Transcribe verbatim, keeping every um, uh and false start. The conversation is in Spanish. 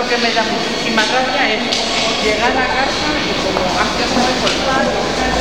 lo que me da muchísima rabia es llegar a casa y como has ya sabes cortar,